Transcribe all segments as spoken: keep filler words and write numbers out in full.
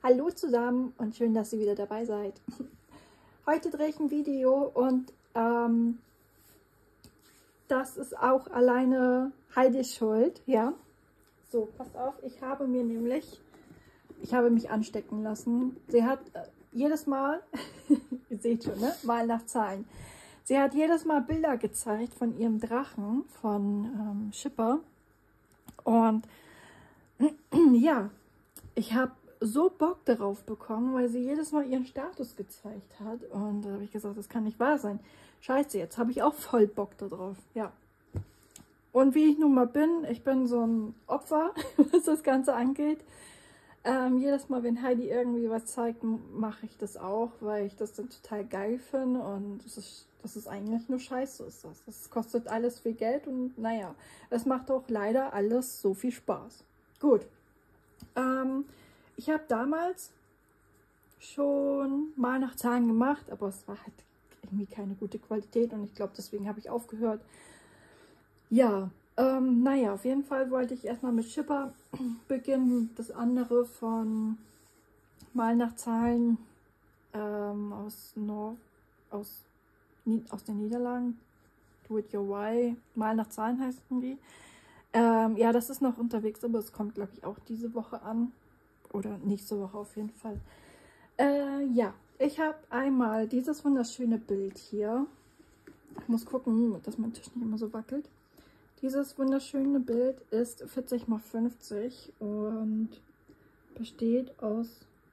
Hallo zusammen und schön, dass ihr wieder dabei seid. Heute drehe ich ein Video und ähm, das ist auch alleine Heidis Schuld, ja. So, passt auf, ich habe mir nämlich, ich habe mich anstecken lassen. Sie hat äh, jedes Mal, ihr seht schon, ne? Mal nach Zahlen. Sie hat jedes Mal Bilder gezeigt von ihrem Drachen, von ähm, Schipper. Und ja, ich habe so Bock darauf bekommen, weil sie jedes Mal ihren Status gezeigt hat. Und da habe ich gesagt, das kann nicht wahr sein. Scheiße, jetzt habe ich auch voll Bock darauf. Ja. Und wie ich nun mal bin, ich bin so ein Opfer, was das Ganze angeht. Ähm, jedes Mal, wenn Heidi irgendwie was zeigt, mache ich das auch, weil ich das dann total geil finde. Und das ist, das ist eigentlich nur Scheiße, ist das. Das kostet alles viel Geld und naja, es macht auch leider alles so viel Spaß. Gut. Ähm, ich habe damals schon mal nach Zahlen gemacht, aber es war halt irgendwie keine gute Qualität und ich glaube, deswegen habe ich aufgehört. Ja, ähm, naja, auf jeden Fall wollte ich erstmal mit Schipper beginnen. Das andere von mal nach Zahlen ähm, aus, Nor aus, aus den Niederlanden. Do it your way. Mal nach Zahlen heißen die. Ähm, ja, das ist noch unterwegs, aber es kommt, glaube ich, auch diese Woche an. Oder nächste Woche auf jeden Fall. Äh, ja, ich habe einmal dieses wunderschöne Bild hier. Ich muss gucken, dass mein Tisch nicht immer so wackelt. Dieses wunderschöne Bild ist vierzig mal fünfzig und besteht aus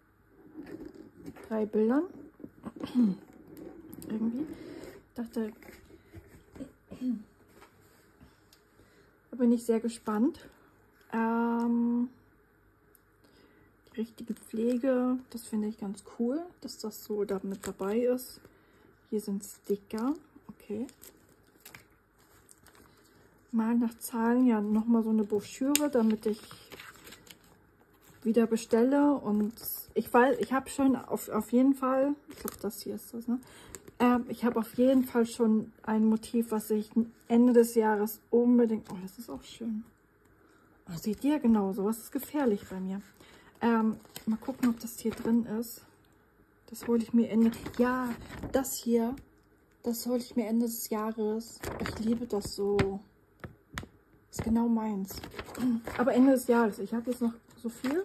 drei Bildern. Irgendwie. Ich dachte, da bin ich sehr gespannt. Ähm, die richtige Pflege, das finde ich ganz cool, dass das so da mit dabei ist. Hier sind Sticker, okay. Mal nach Zahlen, ja, nochmal so eine Broschüre, damit ich wieder bestelle. Und ich weiß, ich habe schon auf, auf jeden Fall, ich glaube, das hier ist das, ne? Ähm, ich habe auf jeden Fall schon ein Motiv, was ich Ende des Jahres unbedingt, oh, das ist auch schön. Oh, seht ihr, genau, sowas ist gefährlich bei mir. Ähm, mal gucken, ob das hier drin ist. Das hole ich mir Ende, ja, das hier, das hole ich mir Ende des Jahres. Ich liebe das so. Ist genau meins. Aber Ende des Jahres. Ich habe jetzt noch so viel.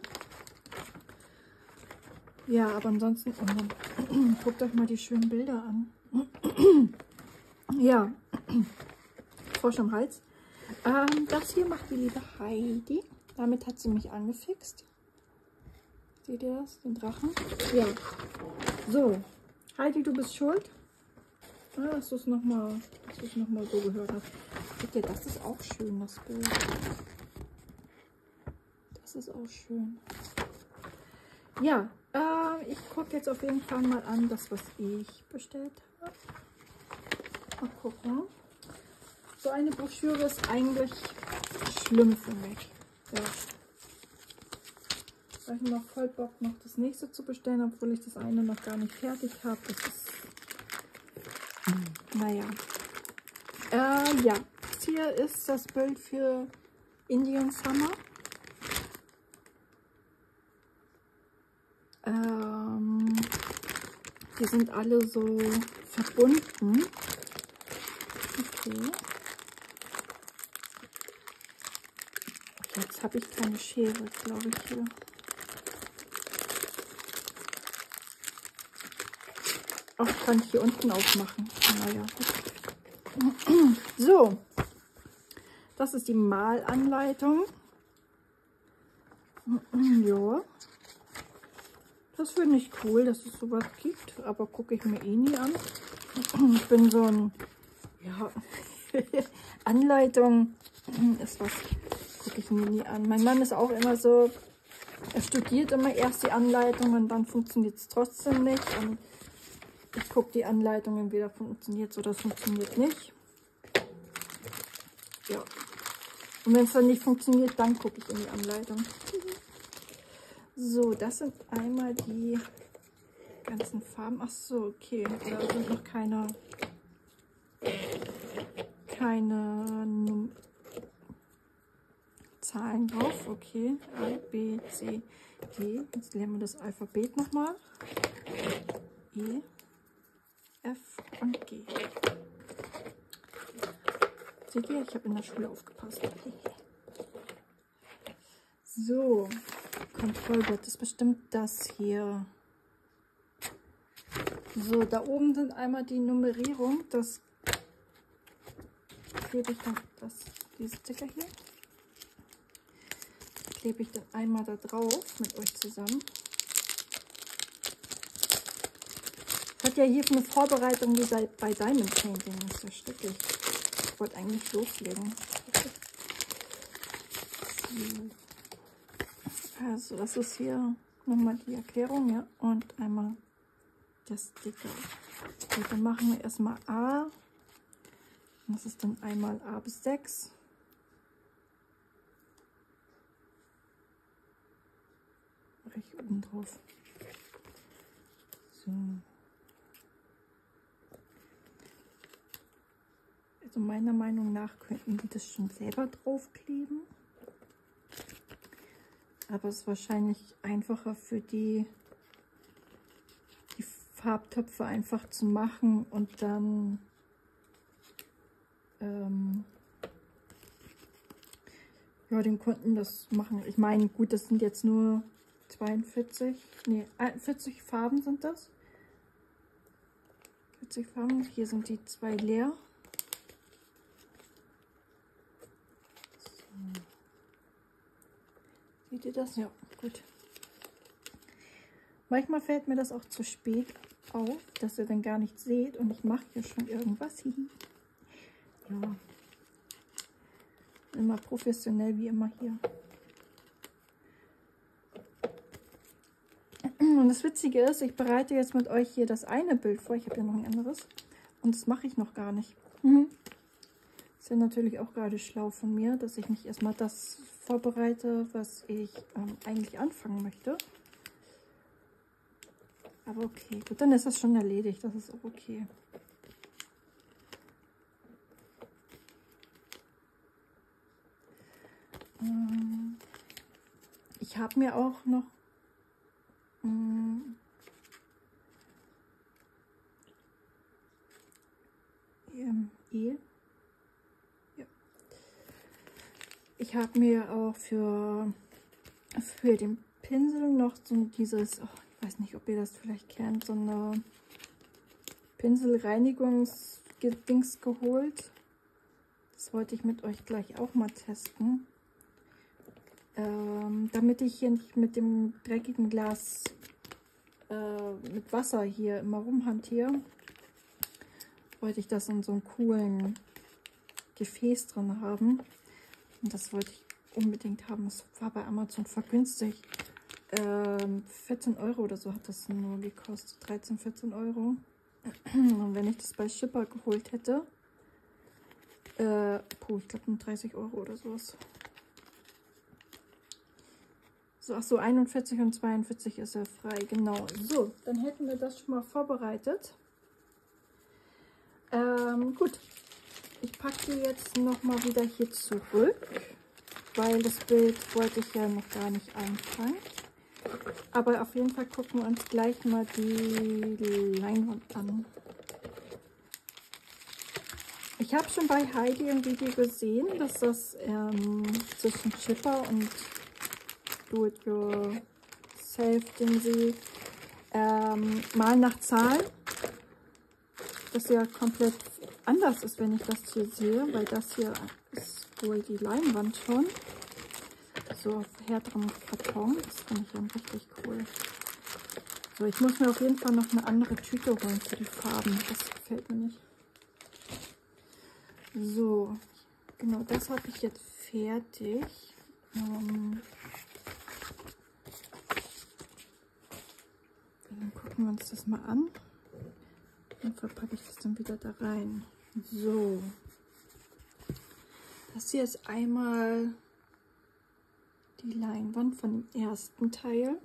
Ja, aber ansonsten, oh Mann, guckt euch mal die schönen Bilder an. Ja, Frosch am Hals. Ähm, das hier macht die liebe Heidi. Damit hat sie mich angefixt. Seht ihr das? Den Drachen? Ja. So, Heidi, du bist schuld. Ah, dass du es nochmal noch mal so gehört hast. Seht ihr, das ist auch schön, das Bild. Das ist auch schön. Ja, äh, ich gucke jetzt auf jeden Fall mal an, das, was ich bestellt habe. Mal gucken. So eine Broschüre ist eigentlich schlimm für mich. Ja. Ich habe noch voll Bock, noch das nächste zu bestellen, obwohl ich das eine noch gar nicht fertig habe. Das ist, naja. Äh, ja, hier ist das Bild für Indian Summer. Ähm, die sind alle so verbunden. Okay. Jetzt habe ich keine Schere, glaube ich, hier. Auch kann ich hier unten aufmachen. Naja. So. Das ist die Malanleitung. Ja. Das finde ich cool, dass es sowas gibt, aber gucke ich mir eh nie an. Ich bin so ein, ja, Anleitung ist was, gucke ich mir nie an. Mein Mann ist auch immer so, er studiert immer erst die Anleitung und dann funktioniert es trotzdem nicht. Und ich gucke die Anleitung, entweder funktioniert es oder es funktioniert nicht. Ja. Und wenn es dann nicht funktioniert, dann gucke ich in die Anleitung. So, das sind einmal die ganzen Farben. Ach so, okay. Da sind noch keine, keine Zahlen drauf. Okay. A, B, C. G. Jetzt lernen wir das Alphabet nochmal. E, F und G. Seht ihr, ich habe in der Schule aufgepasst. So, Kontrollblatt, das ist bestimmt das hier. So, da oben sind einmal die Nummerierung. Das klebe ich dann, das, diese Sticker hier. Klebe ich dann einmal da drauf mit euch zusammen. Hat ja hier eine Vorbereitung wie bei Diamond Painting. Das ist ja stückig. Ich wollte eigentlich loslegen. Also das ist hier nochmal die Erklärung, ja, und einmal der Sticker. Und dann machen wir erstmal A. Das ist dann einmal A bis sechs. Mache ich oben drauf. So. Also meiner Meinung nach könnten die das schon selber draufkleben. Aber es ist wahrscheinlich einfacher für die, die Farbtöpfe einfach zu machen und dann ähm, ja, den Kunden das machen. Ich meine, gut, das sind jetzt nur zweiundvierzig, nee, vierzig Farben sind das. vierzig Farben, hier sind die zwei leer. So. Seht ihr das? Ja, gut. Manchmal fällt mir das auch zu spät auf, dass ihr dann gar nicht seht und ich mache hier schon irgendwas. Ja. Immer professionell wie immer hier. Und das Witzige ist, ich bereite jetzt mit euch hier das eine Bild vor. Ich habe ja noch ein anderes. Und das mache ich noch gar nicht. Mhm. Ist ja natürlich auch gerade schlau von mir, dass ich nicht erstmal das vorbereite, was ich ähm, eigentlich anfangen möchte. Aber okay, gut, dann ist das schon erledigt. Das ist auch okay. Ähm, ich habe mir auch noch ähm, E. Ja. Ich habe mir auch für, für den Pinsel noch so dieses, oh, ich weiß nicht, ob ihr das vielleicht kennt, so eine Pinselreinigungsdings geholt. Das wollte ich mit euch gleich auch mal testen. Ähm, damit ich hier nicht mit dem dreckigen Glas äh, mit Wasser hier immer rumhantiere, wollte ich das in so einem coolen Gefäß drin haben. Und das wollte ich unbedingt haben. Das war bei Amazon vergünstigt. Ähm, vierzehn Euro oder so hat das nur gekostet. dreizehn, vierzehn Euro. Und wenn ich das bei Shipper geholt hätte, äh, puh, ich glaube um dreißig Euro oder sowas. So, ach so, einundvierzig und zweiundvierzig ist er frei, genau. So, dann hätten wir das schon mal vorbereitet. Ähm, gut, ich packe die jetzt noch mal wieder hier zurück, weil das Bild wollte ich ja noch gar nicht einfangen. Aber auf jeden Fall gucken wir uns gleich mal die Leinwand an. Ich habe schon bei Heidi im Video gesehen, dass das ähm, zwischen Shipper und Do-it-yourself-Ding sie ähm, mal nach Zahlen, das ja komplett anders ist, wenn ich das hier sehe, weil das hier ist wohl die Leinwand schon. So auf härterem Karton, das finde ich dann richtig cool. So, ich muss mir auf jeden Fall noch eine andere Tüte holen für die Farben, das gefällt mir nicht. So, genau, das habe ich jetzt fertig. Ähm, dann gucken wir uns das mal an. Dann verpacke ich das dann wieder da rein. So, das hier ist einmal die Leinwand von dem ersten Teil.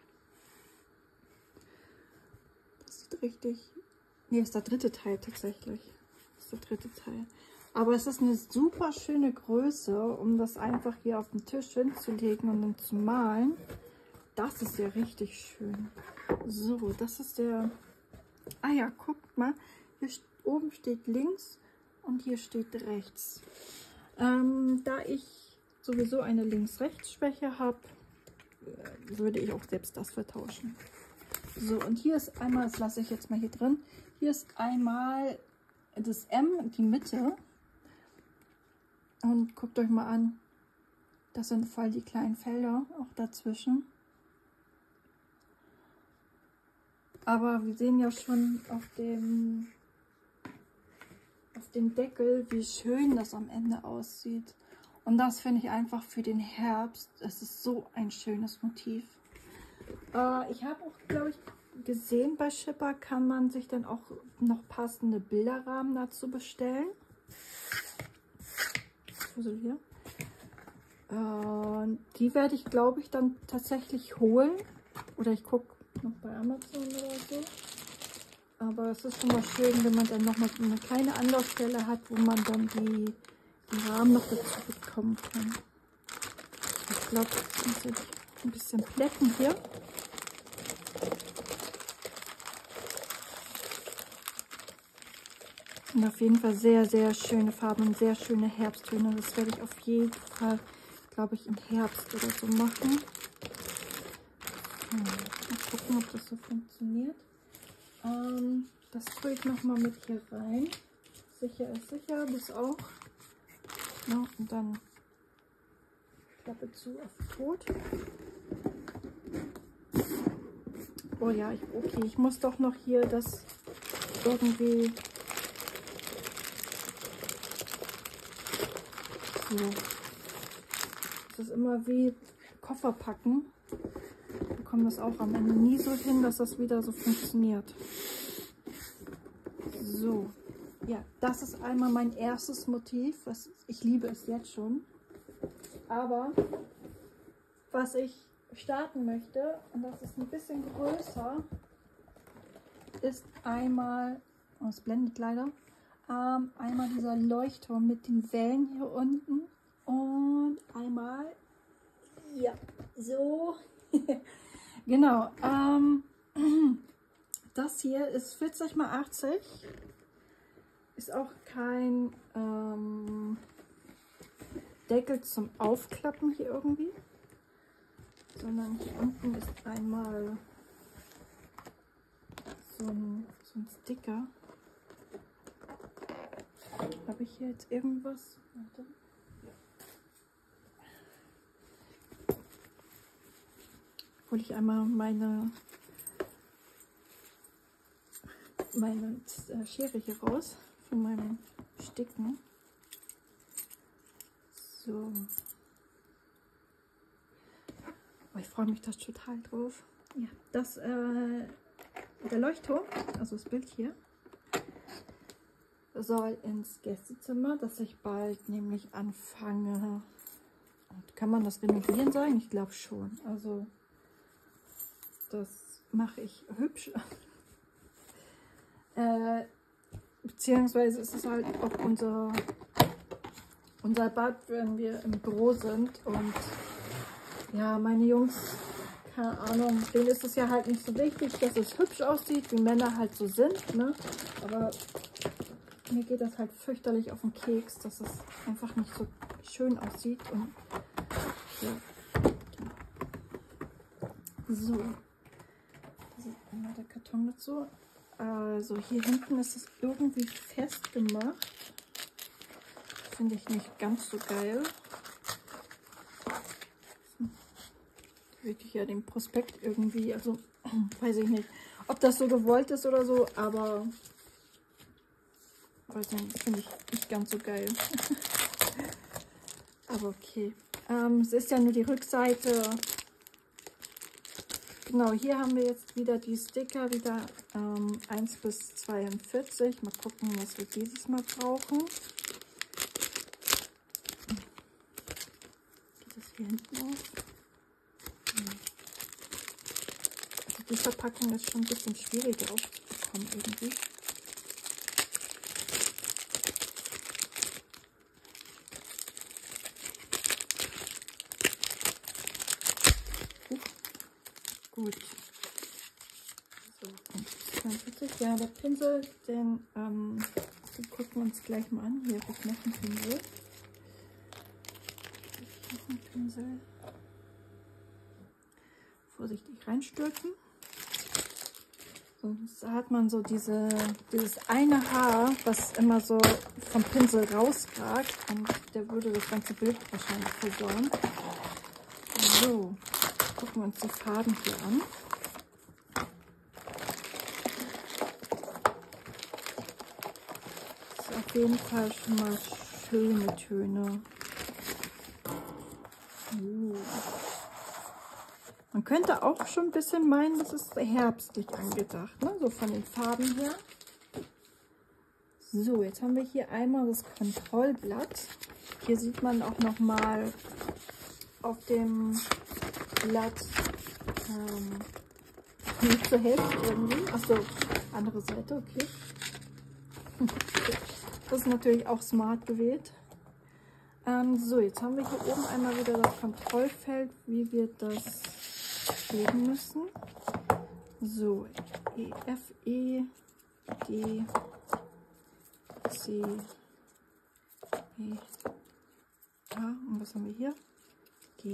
Das sieht richtig... Ne, ist der dritte Teil tatsächlich. Das ist der dritte Teil. Aber es ist eine super schöne Größe, um das einfach hier auf den Tisch hinzulegen und dann zu malen. das ist ja richtig schön. So, das ist der... Ah ja, guckt mal. Hier oben steht links und hier steht rechts. Ähm, da ich sowieso eine Links-Rechts-Schwäche habe, würde ich auch selbst das vertauschen. So, und hier ist einmal, das lasse ich jetzt mal hier drin, hier ist einmal das M, die Mitte. Und guckt euch mal an, das sind voll die kleinen Felder auch dazwischen. Aber wir sehen ja schon auf dem, auf dem Deckel, wie schön das am Ende aussieht. Und das finde ich einfach für den Herbst, es ist so ein schönes Motiv. Äh, ich habe auch, glaube ich, gesehen, bei Shipper kann man sich dann auch noch passende Bilderrahmen dazu bestellen. Hier. Äh, die werde ich, glaube ich, dann tatsächlich holen. Oder ich gucke noch bei Amazon oder so. Aber es ist schon mal schön, wenn man dann noch mal eine kleine Anlaufstelle hat, wo man dann die, die Rahmen noch dazu bekommen kann. Ich glaube, das muss ich ein bisschen plätten hier. Und auf jeden Fall sehr, sehr schöne Farben und sehr schöne Herbsttöne. Das werde ich auf jeden Fall, glaube ich, im Herbst oder so machen. Hm, mal gucken, ob das so funktioniert. Ähm, das tue ich nochmal mit hier rein. Sicher ist sicher, das auch. Ja, und dann Klappe zu auf Tot. Oh ja, ich, okay, ich muss doch noch hier das irgendwie... So. Das ist immer wie Koffer packen. Wir bekommen das auch am Ende nie so hin, dass das wieder so funktioniert. So. Ja, das ist einmal mein erstes Motiv. Was, ich liebe es jetzt schon. Aber was ich starten möchte, und das ist ein bisschen größer, ist einmal, oh, es blendet leider, Ähm, einmal dieser Leuchtturm mit den Wellen hier unten und einmal, ja, so, genau, ähm, das hier ist vierzig mal achtzig, ist auch kein ähm, Deckel zum Aufklappen hier irgendwie, sondern hier unten ist einmal so ein, so ein Sticker. Habe ich hier jetzt irgendwas? Warte. Hole ich einmal meine, meine Schere hier raus von meinem Sticken. So. Oh, ich freue mich da total drauf. Ja, das, äh, der Leuchtturm, also das Bild hier, soll ins Gästezimmer, dass ich bald nämlich anfange. Und kann man das renovieren sagen? Ich glaube schon. Also das mache ich hübsch. äh, beziehungsweise ist es halt auch unser, unser Bad, wenn wir im Büro sind. Und ja, meine Jungs, keine Ahnung, denen ist es ja halt nicht so wichtig, dass es hübsch aussieht, wie Männer halt so sind. Ne? Aber mir geht das halt fürchterlich auf den Keks, dass es einfach nicht so schön aussieht. Und ja. So. Das ist einmal der Karton dazu. Also hier hinten ist es irgendwie festgemacht. Finde ich nicht ganz so geil. Wirklich ja den Prospekt irgendwie, also weiß ich nicht, ob das so gewollt ist oder so, aber weiß nicht, finde ich nicht ganz so geil. Aber okay. Ähm, es ist ja nur die Rückseite. Genau, hier haben wir jetzt wieder die Sticker, wieder ähm, eins bis zweiundvierzig. Mal gucken, was wir dieses Mal brauchen. Geht das hier hinten auf? Also die Verpackung ist schon ein bisschen schwieriger aufzubekommen irgendwie. Gut. So, und ja, der Pinsel, den, ähm, den gucken wir uns gleich mal an. Hier habe ich noch einen Pinsel. Noch einen Pinsel. Vorsichtig reinstürzen. Sonst hat man so diese, dieses eine Haar, was immer so vom Pinsel rausragt, und der würde das ganze Bild wahrscheinlich versorgen. So, gucken wir uns die Farben hier an. Das ist auf jeden Fall schon mal schöne Töne. Uh. Man könnte auch schon ein bisschen meinen, das ist herbstlich angedacht, ne? So von den Farben her. So, jetzt haben wir hier einmal das Kontrollblatt. Hier sieht man auch noch mal auf dem Blatt ähm, nicht zur Hälfte irgendwie. Achso, andere Seite, okay. Das ist natürlich auch smart gewählt. Ähm, so, jetzt haben wir hier oben einmal wieder das Kontrollfeld, wie wir das kleben müssen. So, E, F, E, G, C, E, A, und was haben wir hier? G.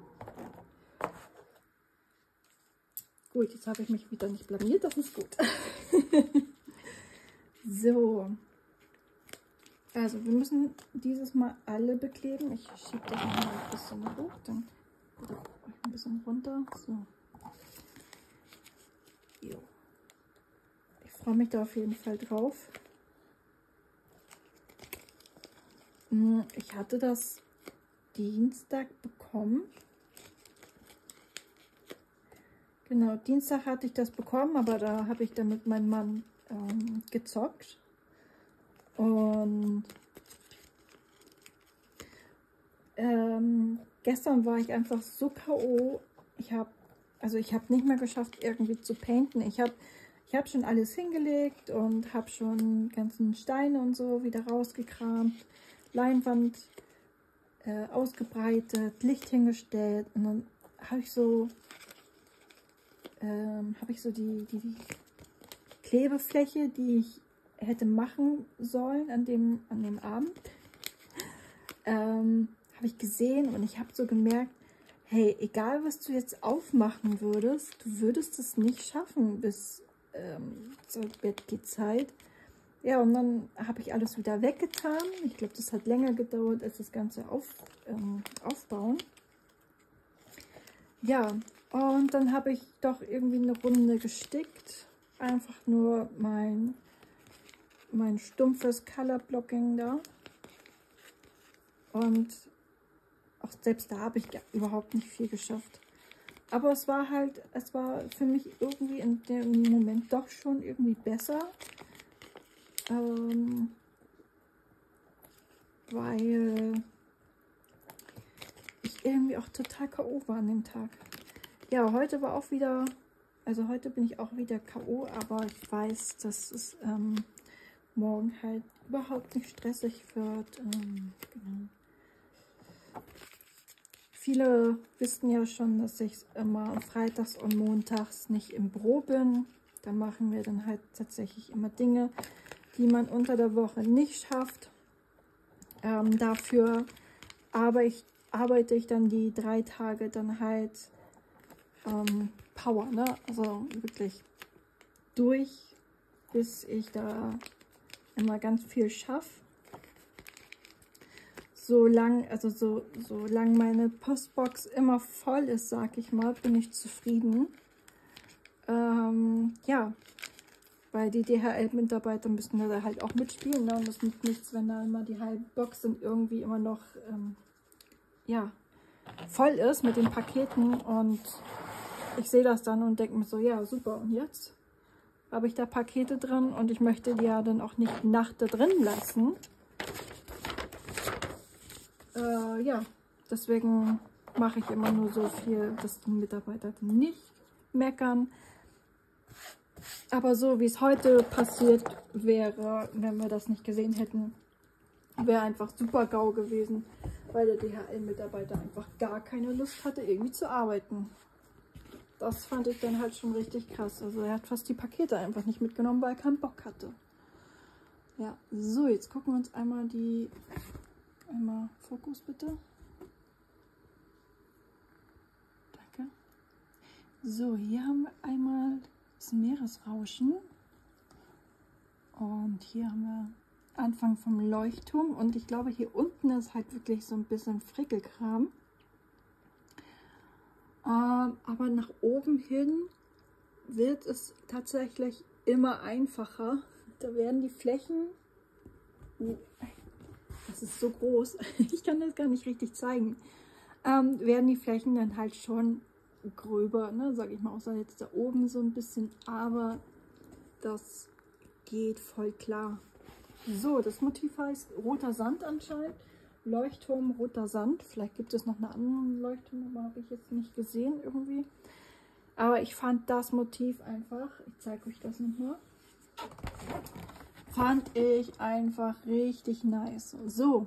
Gut, jetzt habe ich mich wieder nicht blamiert, das ist gut. So, also wir müssen dieses Mal alle bekleben. Ich schiebe das noch mal ein bisschen hoch, dann ein bisschen runter. So. Jo. Ich freue mich da auf jeden Fall drauf. Ich hatte das Dienstag bekommen. Genau, Dienstag hatte ich das bekommen, aber da habe ich dann mit meinem Mann ähm, gezockt. Und ähm, gestern war ich einfach so K O. Ich habe also ich habe nicht mehr geschafft, irgendwie zu painten. Ich habe ich habe schon alles hingelegt und habe schon ganzen Steine und so wieder rausgekramt, Leinwand äh, ausgebreitet, Licht hingestellt, und dann habe ich so ähm, habe ich so die, die, die Klebefläche, die ich hätte machen sollen an dem, an dem Abend, ähm, habe ich gesehen, und ich habe so gemerkt, hey, egal was du jetzt aufmachen würdest, du würdest es nicht schaffen bis ähm, zur Bettgehzeit. Ja, und dann habe ich alles wieder weggetan. Ich glaube, das hat länger gedauert als das ganze auf, ähm, Aufbauen. Ja, und dann habe ich doch irgendwie eine Runde gestickt. Einfach nur mein, mein stumpfes Color Blocking da. Und auch selbst da habe ich überhaupt nicht viel geschafft. Aber es war halt, es war für mich irgendwie in dem Moment doch schon irgendwie besser. Ähm, weil ich irgendwie auch total K O war an dem Tag. Ja, heute war auch wieder, also heute bin ich auch wieder K O, aber ich weiß, dass es ähm, morgen halt überhaupt nicht stressig wird. Ähm, genau. Viele wissen ja schon, dass ich immer freitags und montags nicht im Büro bin. Da machen wir dann halt tatsächlich immer Dinge, die man unter der Woche nicht schafft. Ähm, dafür arbeite ich, arbeite ich dann die drei Tage dann halt ähm, Power, ne? Also wirklich durch, bis ich da immer ganz viel schaffe. Solange, also so, solange meine Postbox immer voll ist, sag ich mal, bin ich zufrieden. Ähm, ja, weil die D H L-Mitarbeiter müssen da halt auch mitspielen, ne? Und das nützt nichts, wenn da immer die halbe Box dann irgendwie immer noch ähm, ja, voll ist mit den Paketen, und ich sehe das dann und denke mir so, ja super, und jetzt habe ich da Pakete drin und ich möchte die ja dann auch nicht die Nacht da drin lassen. Äh, ja, deswegen mache ich immer nur so viel, dass die Mitarbeiter nicht meckern. Aber so wie es heute passiert wäre, wenn wir das nicht gesehen hätten, wäre einfach super GAU gewesen, weil der D H L-Mitarbeiter einfach gar keine Lust hatte, irgendwie zu arbeiten. das fand ich dann halt schon richtig krass. Also er hat fast die Pakete einfach nicht mitgenommen, weil er keinen Bock hatte. Ja, so, jetzt gucken wir uns einmal die, einmal Fokus bitte. Danke. So, hier haben wir einmal das Meeresrauschen. Und hier haben wir Anfang vom Leuchtturm. Und ich glaube, hier unten ist halt wirklich so ein bisschen Frickelkram. Ähm, aber nach oben hin wird es tatsächlich immer einfacher. Da werden die Flächen, das ist so groß, ich kann das gar nicht richtig zeigen, ähm, werden die Flächen dann halt schon gröber, ne, sage ich mal, außer jetzt da oben so ein bisschen, aber das geht voll klar. So, das Motiv heißt roter Sand anscheinend, Leuchtturm, roter Sand, vielleicht gibt es noch einen anderen Leuchtturm, aber habe ich jetzt nicht gesehen irgendwie. Aber ich fand das Motiv einfach, ich zeige euch das nochmal, fand ich einfach richtig nice. So.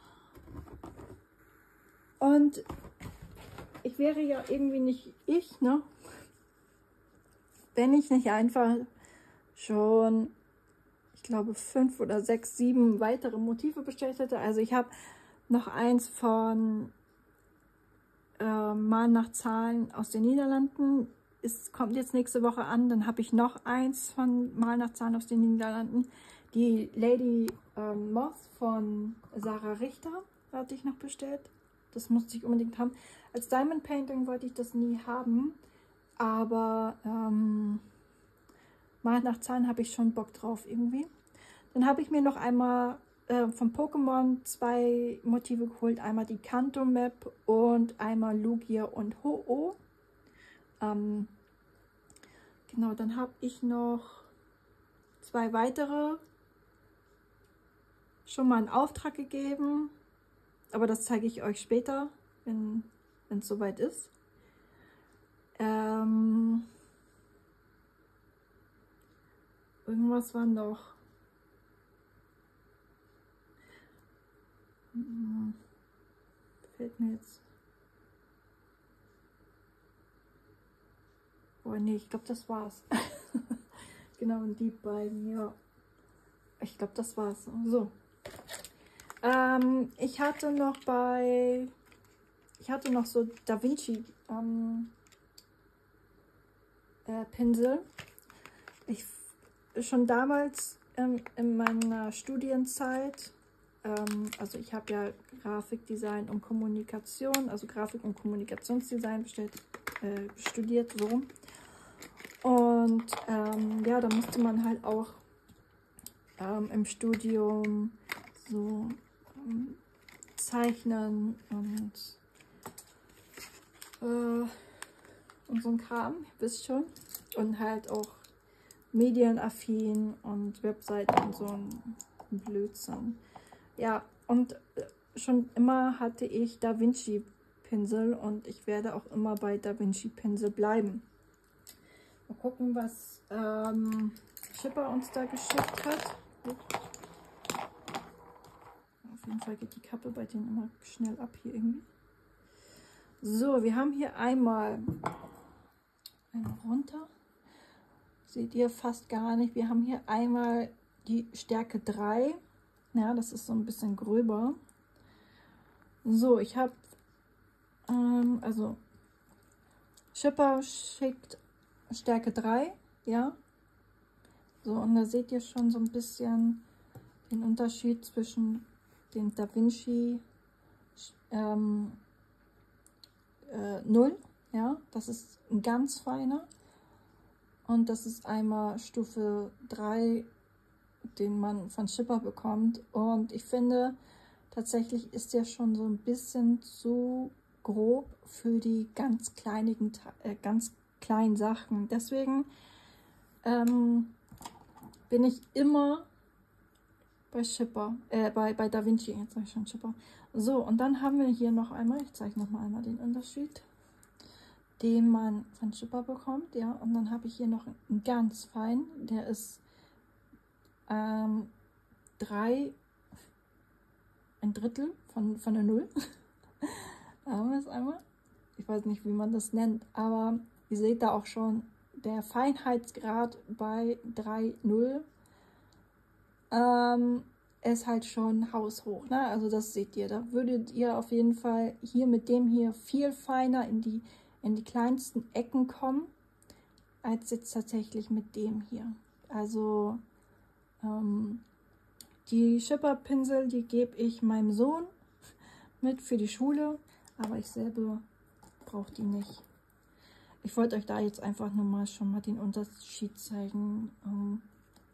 Und ich wäre ja irgendwie nicht ich, ne? Wenn ich nicht einfach schon, ich glaube, fünf oder sechs, sieben weitere Motive bestellt hätte. Also ich habe noch eins von äh, Malen nach Zahlen aus den Niederlanden. Es kommt jetzt nächste Woche an. Dann habe ich noch eins von Malen nach Zahlen aus den Niederlanden. Die Lady ähm, Moth von Sarah Richter hatte ich noch bestellt. Das musste ich unbedingt haben. Als Diamond Painting wollte ich das nie haben. Aber ähm, Malen nach Zahlen habe ich schon Bock drauf irgendwie. Dann habe ich mir noch einmal äh, von Pokémon zwei Motive geholt. Einmal die Kanto Map und einmal Lugia und Ho-Oh. Ähm, genau, dann habe ich noch zwei weitere schon mal in Auftrag gegeben. Aber das zeige ich euch später, wenn es soweit ist. Ähm, irgendwas war noch. Hm, fällt mir jetzt. Oh nee, ich glaube, das war's. Genau, und die beiden, ja. Ich glaube, das war's. So. Ähm, ich hatte noch bei. Ich hatte noch so Da Vinci ähm, äh, Pinsel. Ich schon damals ähm, in meiner Studienzeit, ähm, also ich habe ja Grafikdesign und Kommunikation, also Grafik- und Kommunikationsdesign bestellt, äh, studiert, so. Und ähm, ja, da musste man halt auch ähm, im Studium so ähm, zeichnen und, äh, und so ein Kram, ihr wisst schon. Und halt auch medienaffin und Webseiten und so ein Blödsinn. Ja, und schon immer hatte ich Da Vinci Pinsel und ich werde auch immer bei Da Vinci Pinsel bleiben. Mal gucken, was ähm, Shipper uns da geschickt hat. Auf jeden Fall geht die Kappe bei denen immer schnell ab hier irgendwie. So, wir haben hier einmal einmal runter. Seht ihr fast gar nicht. Wir haben hier einmal die Stärke drei. Ja, das ist so ein bisschen gröber. So, ich habe, ähm, also Shipper schickt Stärke drei, ja. So, und da seht ihr schon so ein bisschen den Unterschied zwischen dem Da Vinci ähm, äh, null, ja. Das ist ein ganz feiner. Und das ist einmal Stufe drei, den man von Shipper bekommt. Und ich finde, tatsächlich ist der schon so ein bisschen zu grob für die ganz kleinigen, äh, ganz kleinen Sachen. Deswegen ähm, bin ich immer bei Shipper, äh, bei, bei Da Vinci, jetzt sage ich schon Shipper. So, und dann haben wir hier noch einmal, ich zeige noch mal einmal den Unterschied, den man von Shipper bekommt, ja, und dann habe ich hier noch einen ganz fein, der ist ähm, drei, ein Drittel von, von der Null. Da haben wir es einmal. Ich weiß nicht, wie man das nennt, aber Ihr seht da auch schon der Feinheitsgrad bei drei Komma null. Ähm, ist halt schon haushoch, ne? Also das seht ihr. Da würdet ihr auf jeden Fall hier mit dem hier viel feiner in die, in die kleinsten Ecken kommen, als jetzt tatsächlich mit dem hier. Also ähm, die Schipperpinsel, die gebe ich meinem Sohn mit für die Schule, aber ich selber brauche die nicht. Ich wollte euch da jetzt einfach nur mal schon mal den Unterschied zeigen, ähm,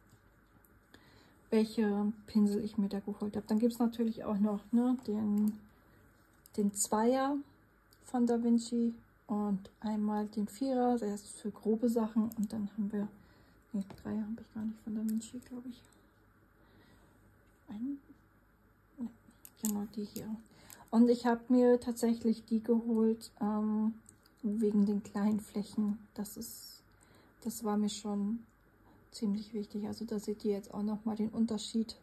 welche Pinsel ich mir da geholt habe. Dann gibt es natürlich auch noch ne, den, den Zweier von Da Vinci und einmal den Vierer, der ist für grobe Sachen. Und dann haben wir, ne, Dreier habe ich gar nicht von Da Vinci, glaube ich. Ein, ne, genau, die hier. Und ich habe mir tatsächlich die geholt, ähm, wegen den kleinen Flächen. Das ist, das war mir schon ziemlich wichtig. Also da seht ihr jetzt auch noch mal den Unterschied.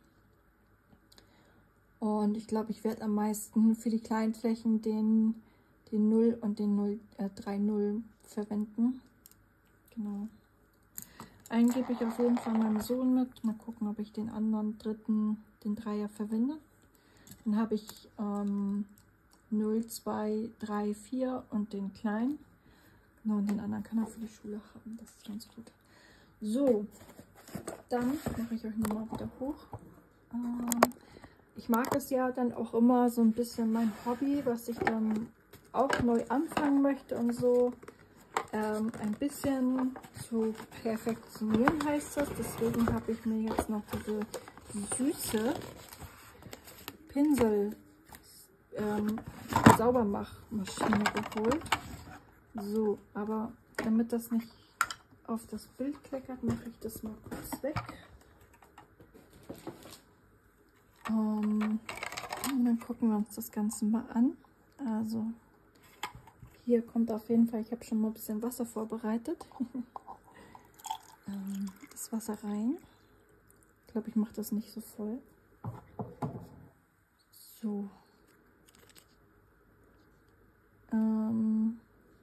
Und ich glaube, ich werde am meisten für die kleinen Flächen den, den null und den null, äh, drei Komma null verwenden. Genau. Einen gebe ich auf jeden Fall meinem Sohn mit. Mal gucken, ob ich den anderen dritten, den Dreier verwende. Dann habe ich ähm, null, zwei, drei, vier und den kleinen. Genau, und den anderen kann er für die Schule haben. Das ist ganz gut. So, dann mache ich euch nochmal wieder hoch. Ähm, ich mag es ja dann auch immer so ein bisschen mein Hobby, was ich dann auch neu anfangen möchte und so ähm, ein bisschen zu perfektionieren, heißt das. Deswegen habe ich mir jetzt noch diese süße Pinsel ähm, Saubermachmaschine geholt. So, aber damit das nicht auf das Bild kleckert, mache ich das mal kurz weg. Um, und dann gucken wir uns das Ganze mal an. Also hier kommt auf jeden Fall, ich habe schon mal ein bisschen Wasser vorbereitet. ähm, das Wasser rein. Ich glaube, ich mache das nicht so voll. So. Ähm,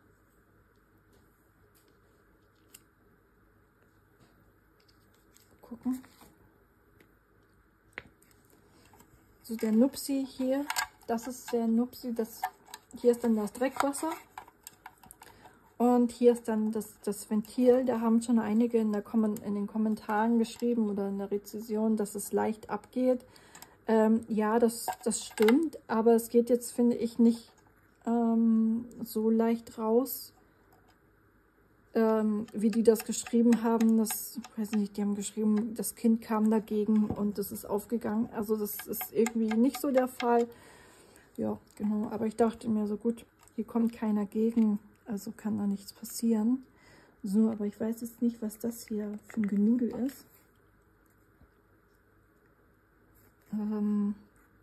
gucken. So, der Nupsi hier, das ist der Nupsi, das hier ist dann das Dreckwasser und hier ist dann das, das Ventil. Da haben schon einige in, der Kommen, in den Kommentaren geschrieben oder in der Rezension, dass es leicht abgeht. Ähm, ja, das, das stimmt, aber es geht jetzt, finde ich, nicht ähm, so leicht raus, ähm, wie die das geschrieben haben. Das, ich weiß nicht, die haben geschrieben, das Kind kam dagegen und es ist aufgegangen. Also das ist irgendwie nicht so der Fall. Ja, genau. Aber ich dachte mir so, gut, hier kommt keiner gegen, also kann da nichts passieren. So, aber ich weiß jetzt nicht, was das hier für ein Genudel ist. Ähm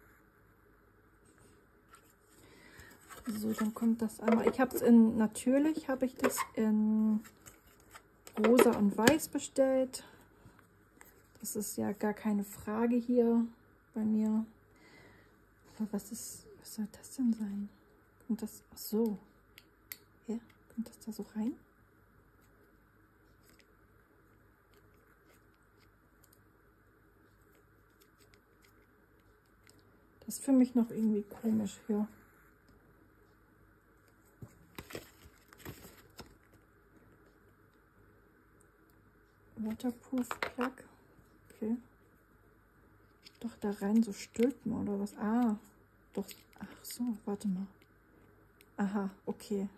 so, dann kommt das einmal. Ich habe es in, natürlich habe ich das in rosa und weiß bestellt. Das ist ja gar keine Frage hier bei mir. Aber was ist, was soll das denn sein? Kommt das, ach so. Ja, kommt das da so rein? Das ist für mich noch irgendwie komisch hier. Waterproof Plug. Okay. Doch da rein so Stülpen oder was? Ah, doch. Ach so, warte mal. Aha, okay.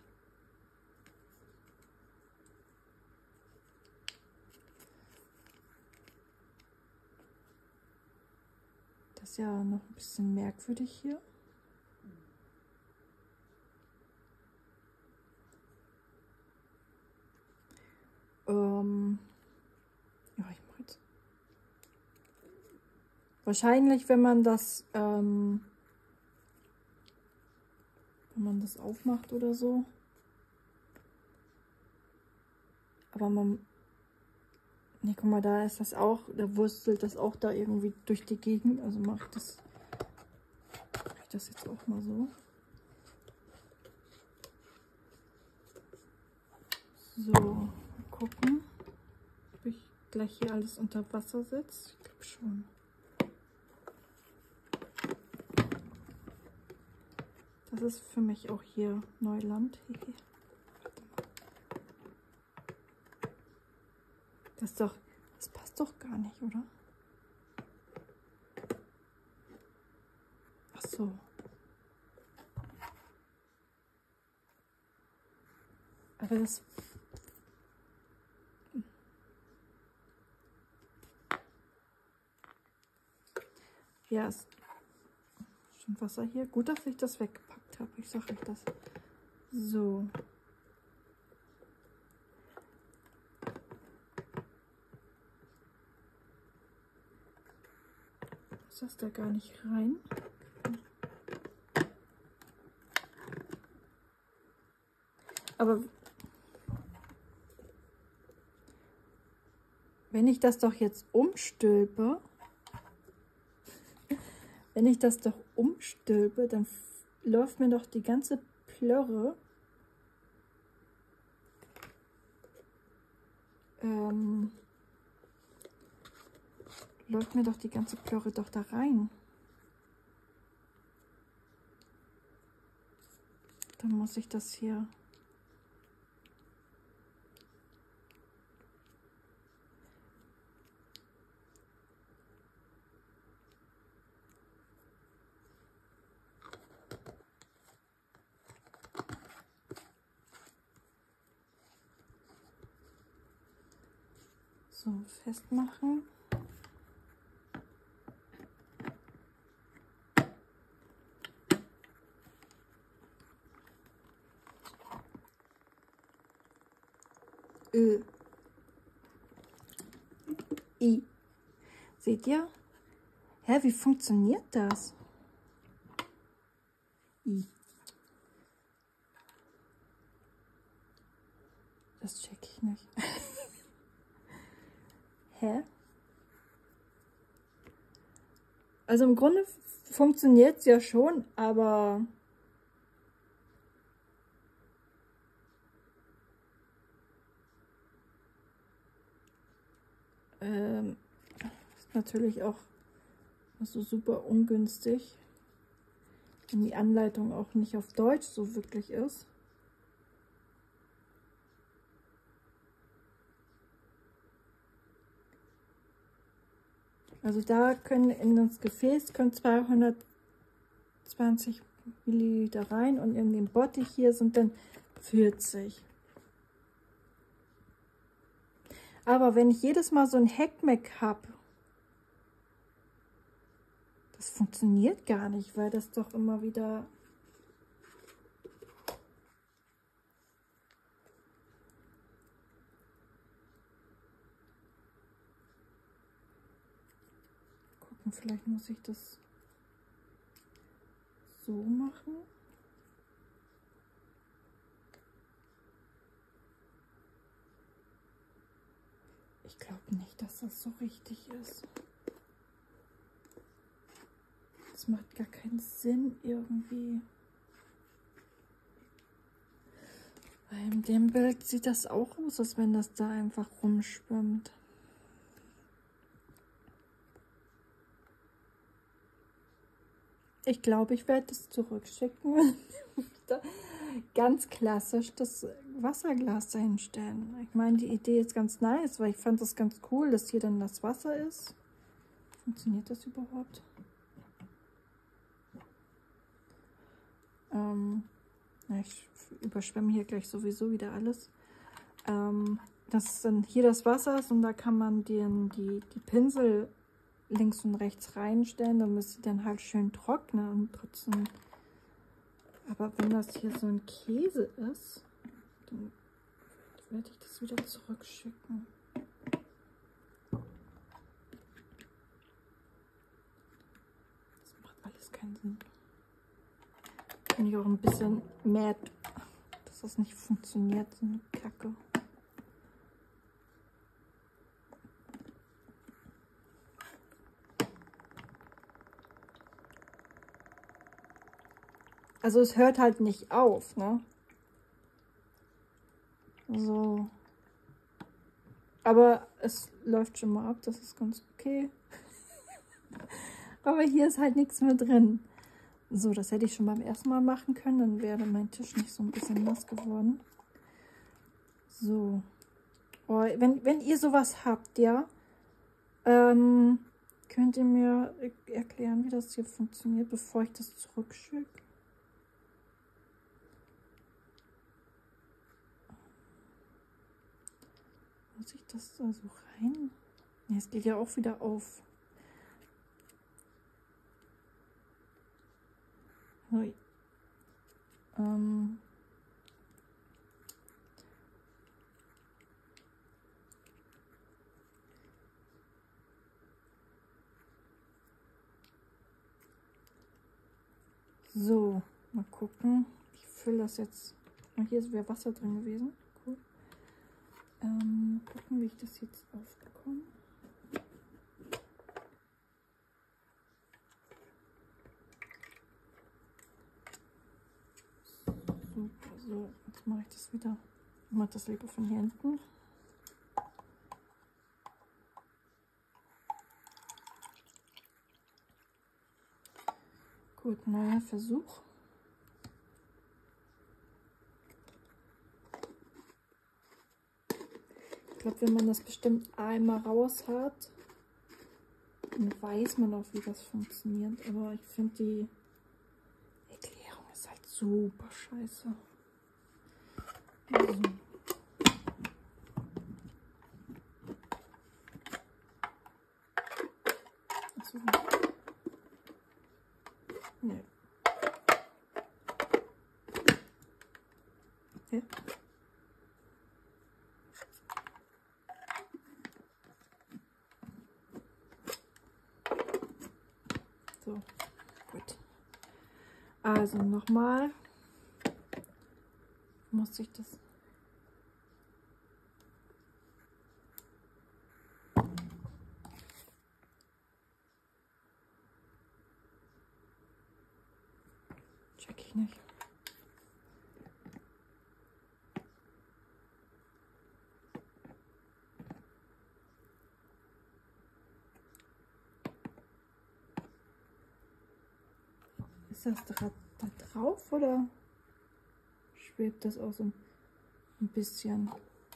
Das ist ja noch ein bisschen merkwürdig hier. Ähm, ja, ich mache jetzt. Wahrscheinlich, wenn man das, ähm, wenn man das aufmacht oder so. Aber man, ne, guck mal, da ist das auch, da wurstelt das auch da irgendwie durch die Gegend. Also mache ich das, mache ich das jetzt auch mal so. So, mal gucken, ob ich gleich hier alles unter Wasser setze. Ich glaube schon. Das ist für mich auch hier Neuland. Das ist doch, das passt doch gar nicht, oder? Ach so. Aber das... Ja, ist schon Wasser hier. Gut, dass ich das weggepackt habe. Ich sage euch das. So. Muss das da gar nicht rein? Aber wenn ich das doch jetzt umstülpe, wenn ich das doch umstülpe, dann läuft mir doch die ganze Plörre ähm, läuft mir doch die ganze Plörre doch da rein. Dann muss ich das hier so festmachen. Ö. I. Seht ihr? Hä, wie funktioniert das? I. Das check ich nicht. Hä? Also im Grunde funktioniert es ja schon, aber ähm, ist natürlich auch so super ungünstig, wenn die Anleitung auch nicht auf Deutsch so wirklich ist. Also da können in das Gefäß können zweihundertzwanzig Milliliter rein und in den Bottich hier sind dann vierzig. Aber wenn ich jedes Mal so ein Heckmeck habe, das funktioniert gar nicht, weil das doch immer wieder... Gucken, vielleicht muss ich das so machen. Ich glaube nicht, dass das so richtig ist. Das macht gar keinen Sinn irgendwie. Weil in dem Bild sieht das auch aus, als wenn das da einfach rumschwimmt. Ich glaube, ich werde es zurückschicken. Ganz klassisch das Wasserglas dahinstellen. Ich meine, die Idee ist ganz nice, weil ich fand das ganz cool, dass hier dann das Wasser ist. Funktioniert das überhaupt? Ähm, ich überschwemme hier gleich sowieso wieder alles. Ähm, dass dann hier das Wasser ist und da kann man den, die, die Pinsel links und rechts reinstellen, damit sie dann halt schön trocknen und trotzdem. Aber wenn das hier so ein Käse ist, dann werde ich das wieder zurückschicken. Das macht alles keinen Sinn. Bin ich auch ein bisschen mad, dass das nicht funktioniert, so eine Kacke. Also es hört halt nicht auf, ne? So. Aber es läuft schon mal ab, das ist ganz okay. Aber hier ist halt nichts mehr drin. So, das hätte ich schon beim ersten Mal machen können, dann wäre mein Tisch nicht so ein bisschen nass geworden. So. Oh, wenn, wenn ihr sowas habt, ja, ähm, könnt ihr mir erklären, wie das hier funktioniert, bevor ich das zurückschicke? Muss ich das da so rein? Nee, es geht ja auch wieder auf. Ui. Ähm. So, mal gucken. Ich fülle das jetzt. Und hier wäre Wasser drin gewesen. Cool. Ähm, gucken, wie ich das jetzt aufbekomme. Super, so, jetzt mache ich das wieder. Ich mache das lieber von hinten. Gut, neuer Versuch. Ich glaube, wenn man das bestimmt einmal raus hat, dann weiß man auch, wie das funktioniert. Aber ich finde, die Erklärung ist halt super scheiße. Also. Achso. Nee. Ja. So, gut. Also nochmal muss ich das. Check ich nicht. Ist das da, da drauf oder schwebt das auch so ein bisschen?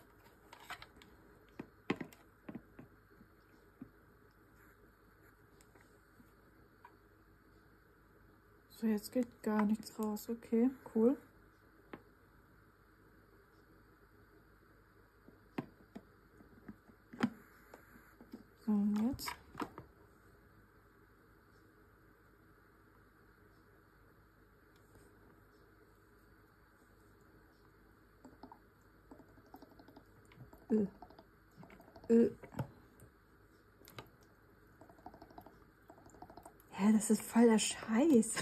So, jetzt geht gar nichts raus. Okay, cool. So, und jetzt? Äh. Äh. Ja, das ist voll der Scheiß.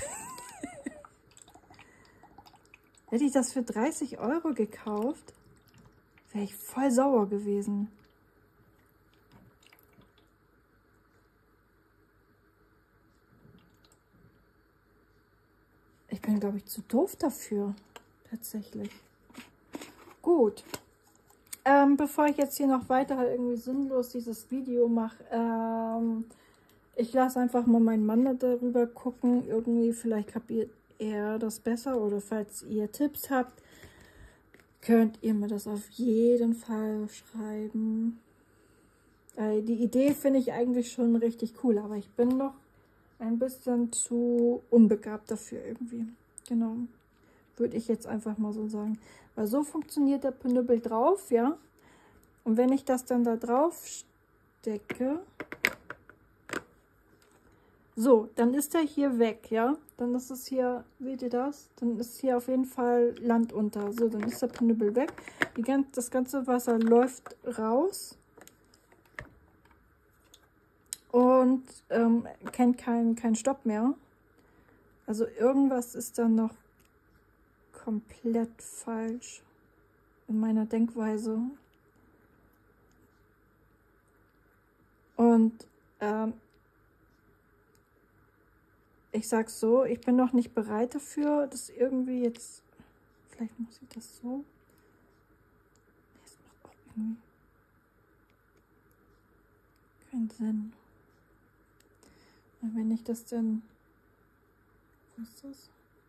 Hätte ich das für dreißig Euro gekauft, wäre ich voll sauer gewesen. Ich bin, glaube ich, zu doof dafür. Tatsächlich. Gut. Ähm, bevor ich jetzt hier noch weiter irgendwie sinnlos dieses Video mache, ähm, ich lasse einfach mal meinen Mann darüber gucken. Irgendwie, vielleicht kapiert er das besser. Oder falls ihr Tipps habt, könnt ihr mir das auf jeden Fall schreiben. Äh, die Idee finde ich eigentlich schon richtig cool, aber ich bin noch ein bisschen zu unbegabt dafür irgendwie. Genau. Würde ich jetzt einfach mal so sagen. Weil so funktioniert der Pinüppel drauf, ja. Und wenn ich das dann da drauf stecke, so, dann ist er hier weg, ja. Dann ist es hier, seht ihr das? Dann ist hier auf jeden Fall Land unter. So, dann ist der Pinüppel weg. Die, das ganze Wasser läuft raus. Und ähm, kennt keinen kein Stopp mehr. Also irgendwas ist dann noch komplett falsch in meiner Denkweise. Und ähm, ich sag's so, ich bin noch nicht bereit dafür, das irgendwie jetzt, vielleicht muss ich das so. irgendwie keinen Sinn. Wenn ich das denn... Was ist das?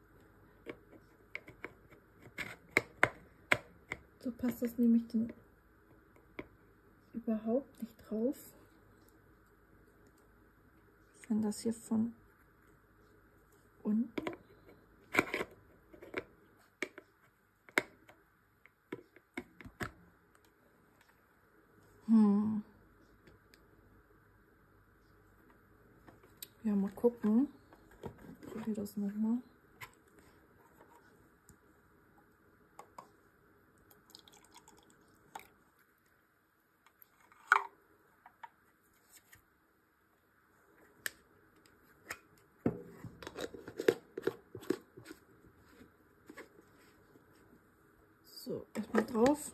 So passt das nämlich dann überhaupt nicht drauf. Wenn das hier von unten... Hm. Ja, mal gucken. Ich probiere das nochmal. So, erstmal drauf.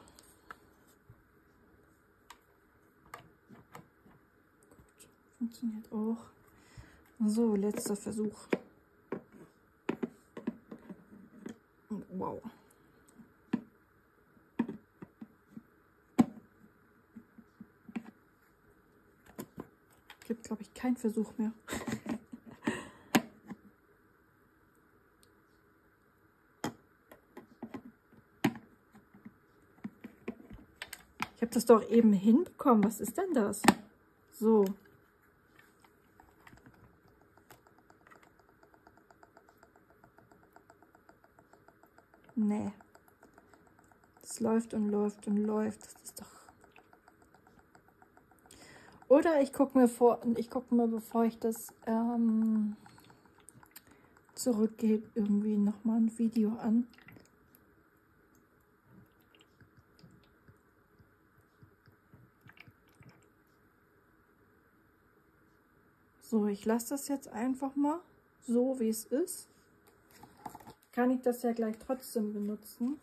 Gut, funktioniert auch. So, letzter Versuch. Wow. Gibt, glaube ich, keinen Versuch mehr. Ich habe das doch eben hinbekommen. Was ist denn das? So. Nee. Es läuft und läuft und läuft. Das ist doch... Oder ich gucke mir vor, ich gucke mir, bevor ich das ähm, zurückgebe, irgendwie nochmal ein Video an. So, ich lasse das jetzt einfach mal so, wie es ist. Kann ich das ja gleich trotzdem benutzen.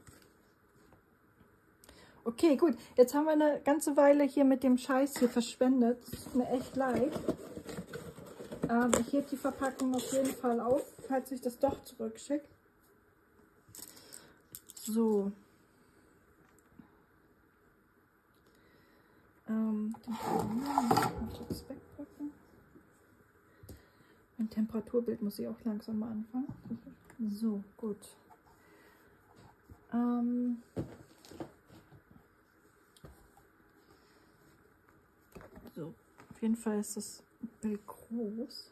Okay, gut. Jetzt haben wir eine ganze Weile hier mit dem Scheiß hier verschwendet. Das tut mir echt leid. Ähm, ich hebe die Verpackung auf jeden Fall auf, falls ich das doch zurückschicke. So. Ähm, das wegpacken. Mein Temperaturbild muss ich auch langsam mal anfangen. So, gut. Ähm, so, auf jeden Fall ist das Bild groß.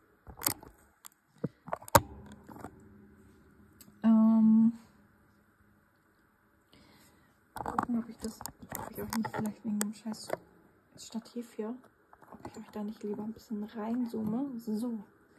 Ähm, gucken, ob ich das, ob ich auch nicht vielleicht wegen dem scheiß Stativ hier, ob ich euch da nicht lieber ein bisschen reinzoome. So.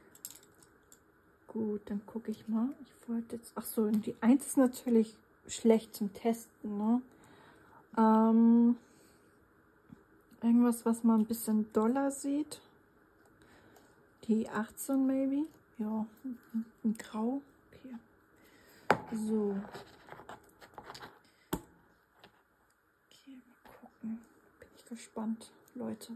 Gut, dann gucke ich mal. Ich wollte jetzt, ach so, die eins ist natürlich schlecht zum Testen, ne? Ähm, irgendwas, was man ein bisschen doller sieht. Die achtzehn maybe. Ja, ein Grau. Okay. So. Okay, mal gucken. Bin ich gespannt, Leute.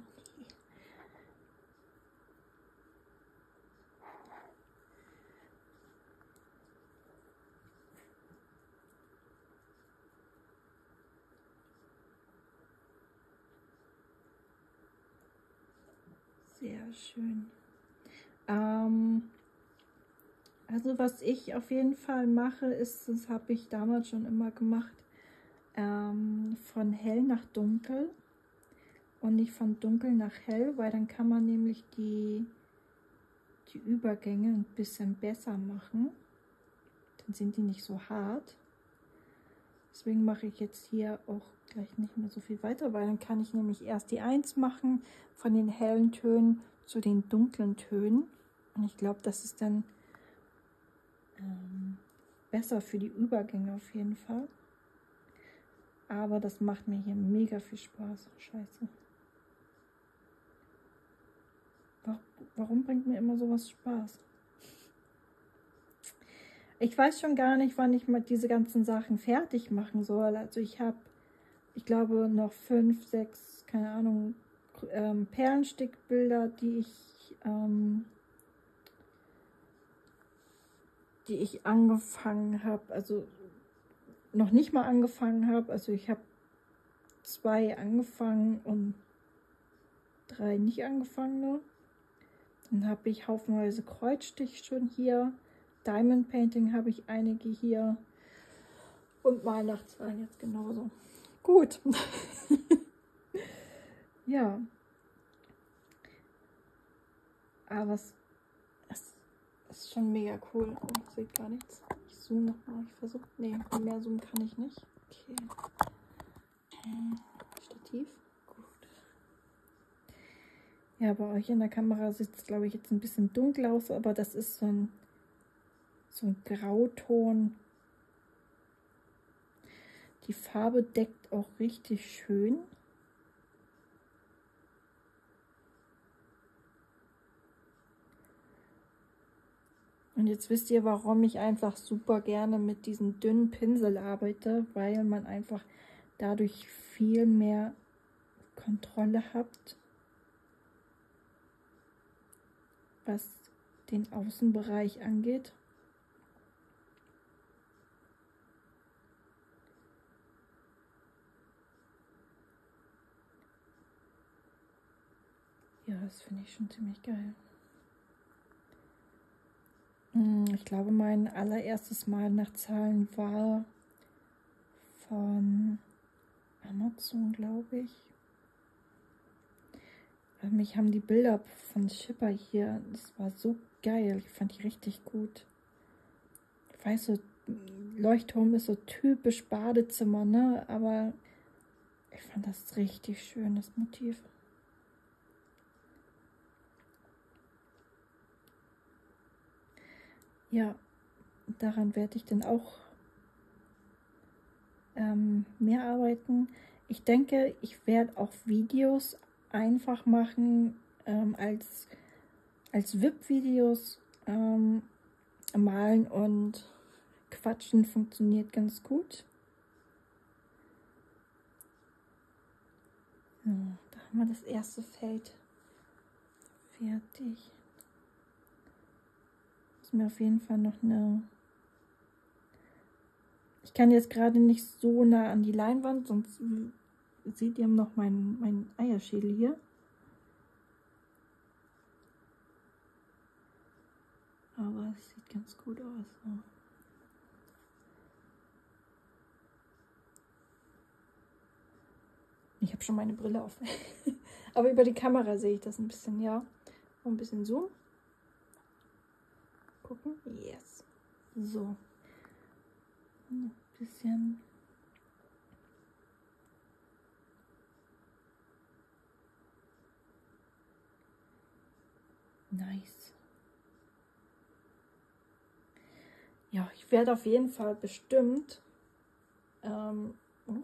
Sehr schön. Ähm, also was ich auf jeden Fall mache, ist, das habe ich damals schon immer gemacht, ähm, von hell nach dunkel und nicht von dunkel nach hell, weil dann kann man nämlich die, die Übergänge ein bisschen besser machen. Dann sind die nicht so hart. Deswegen mache ich jetzt hier auch gleich nicht mehr so viel weiter, weil dann kann ich nämlich erst die eins machen von den hellen Tönen zu den dunklen Tönen. Und ich glaube, das ist dann ähm, besser für die Übergänge auf jeden Fall. Aber das macht mir hier mega viel Spaß. Scheiße. Warum bringt mir immer sowas Spaß? Ich weiß schon gar nicht, wann ich mal diese ganzen Sachen fertig machen soll. Also ich habe, ich glaube, noch fünf, sechs, keine Ahnung, ähm, Perlenstickbilder, die ich, ähm, die ich angefangen habe. Also noch nicht mal angefangen habe. Also ich habe zwei angefangen und drei nicht angefangene. Dann habe ich haufenweise Kreuzstich schon hier. Diamond Painting habe ich einige hier. Und Weihnachtszahlen jetzt genauso. Gut. Ja. Aber es, es ist schon mega cool. Oh, ich sehe gar nichts. Ich zoome nochmal. Ich versuche. Nee, mehr zoomen kann ich nicht. Okay. Stativ. Gut. Ja, bei euch in der Kamera sieht es, glaube ich, jetzt ein bisschen dunkel aus, aber das ist so ein, so ein Grauton. Die Farbe deckt auch richtig schön. Und jetzt wisst ihr, warum ich einfach super gerne mit diesem dünnen Pinsel arbeite, weil man einfach dadurch viel mehr Kontrolle hat, was den Außenbereich angeht. Ja, das finde ich schon ziemlich geil. Ich glaube, mein allererstes Mal nach Zahlen war von Amazon, glaube ich. Mich haben die Bilder von Shipper hier, das war so geil. Ich fand die richtig gut. Ich weiß, so Leuchtturm ist so typisch Badezimmer, ne? Aber ich fand das richtig schön, das Motiv. Ja, daran werde ich dann auch ähm, mehr arbeiten. Ich denke, ich werde auch Videos einfach machen ähm, als, als V I P-Videos. Ähm, malen und quatschen funktioniert ganz gut. So, da haben wir das erste Feld fertig. Mir auf jeden Fall noch eine. Ich kann jetzt gerade nicht so nah an die Leinwand, sonst seht ihr noch meinen mein Eierschädel hier. Aber es sieht ganz gut aus. So. Ich habe schon meine Brille auf. Aber über die Kamera sehe ich das ein bisschen, ja. Ein bisschen Zoom. Gucken. Yes. So. Ein bisschen. Nice. Ja, ich werde auf jeden Fall bestimmt ähm, oh,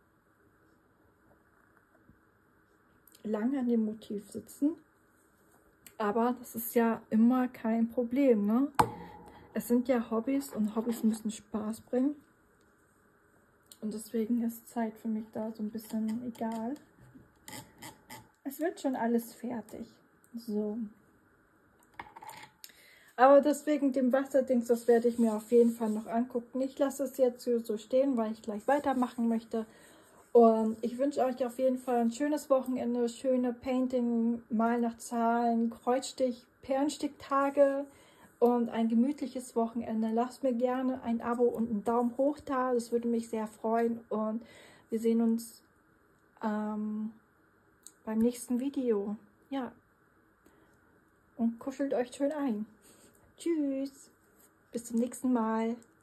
lange an dem Motiv sitzen. Aber das ist ja immer kein Problem, ne? Es sind ja Hobbys und Hobbys müssen Spaß bringen. Und deswegen ist Zeit für mich da so ein bisschen egal. Es wird schon alles fertig. So. Aber deswegen dem Wasserdings, das werde ich mir auf jeden Fall noch angucken. Ich lasse es jetzt so stehen, weil ich gleich weitermachen möchte. Und ich wünsche euch auf jeden Fall ein schönes Wochenende, schöne Painting, Mal nach Zahlen, Kreuzstich, Perlensticktage und ein gemütliches Wochenende. Lasst mir gerne ein Abo und einen Daumen hoch da, das würde mich sehr freuen. Und wir sehen uns ähm, beim nächsten Video. Ja, und kuschelt euch schön ein. Tschüss, bis zum nächsten Mal.